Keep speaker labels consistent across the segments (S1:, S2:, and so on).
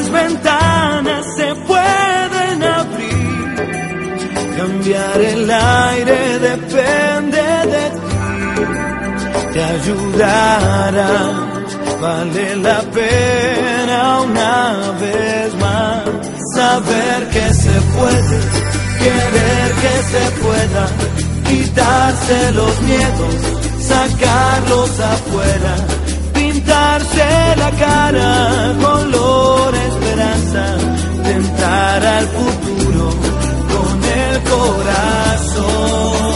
S1: las ventanas se pueden abrir, cambiar el aire depende de ti, te ayudará, vale la pena una vez más, saber que se puede, querer que se pueda, quitarse los miedos, sacarlos afuera, pintarse la cara, color esperanza, tentar al futuro con el corazón.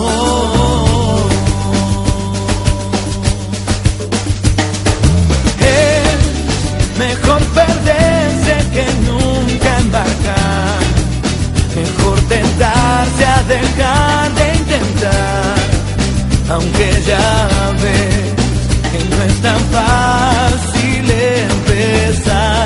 S1: Es mejor perderse que nunca embarcar, mejor tentarse a dejar de intentar, aunque ya ves que no es tan fácil empezar.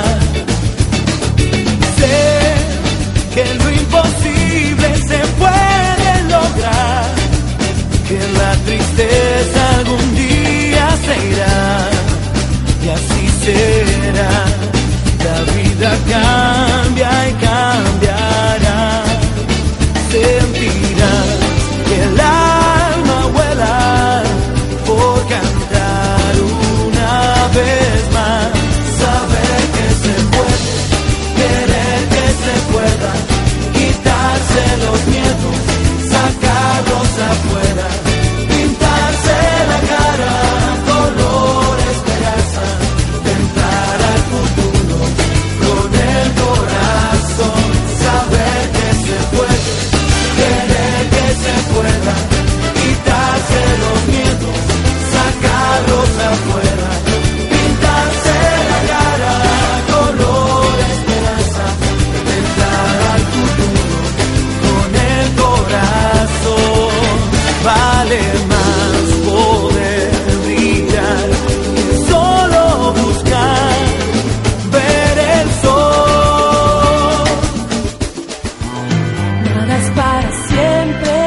S1: Sé que lo imposible se puede lograr, que la tristeza algún día se irá, y así será. La vida cambia y cambiará, sentirás que el alma vuela por cantar una vez más, saber que se puede, querer que se pueda, quitarse los miedos, sacarlos afuera, pintarse la cara, color esperanza, tentar al futuro con el corazón, saber que se puede, querer que se pueda, quitarse los miedos, sacarlos afuera, pintarse la cara, color esperanza, tentar al futuro con el corazón. Vale más poder brillar que solo buscar ver el sol.
S2: Nada es para siempre,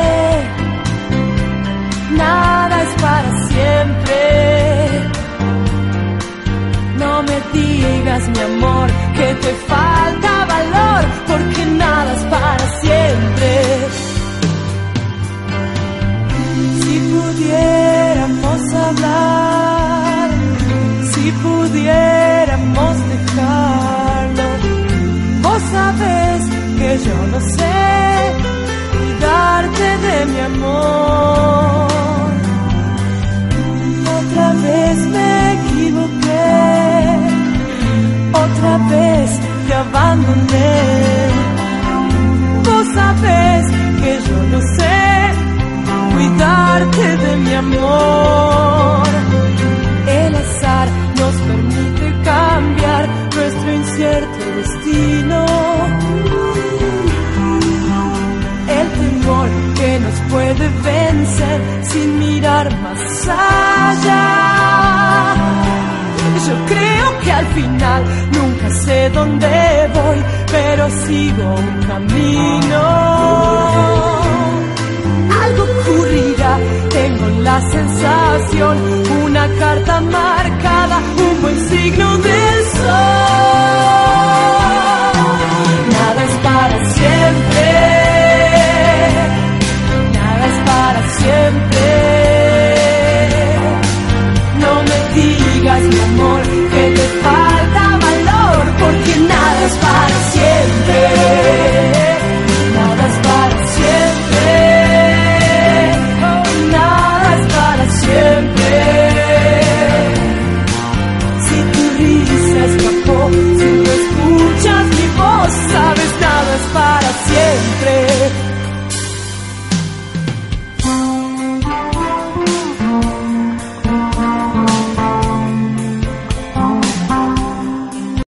S2: nada es para siempre. No me digas, mi amor, que te falta valor, porque nada es para siempre. Si pudiéramos hablar, si pudiéramos dejarlo, vos sabés que yo no sé cuidarte de mi amor. Otra vez me equivoqué, otra vez te abandoné. Vos sabés que yo no sé cuidarte de mi amor. El azar nos permite cambiar nuestro incierto destino. El temor que nos puede vencer sin mirar más allá. Yo creo que al final nunca sé dónde voy, pero sigo un camino. Algo ocurrirá, tengo la sensación, una carta marcada, un buen signo del sol.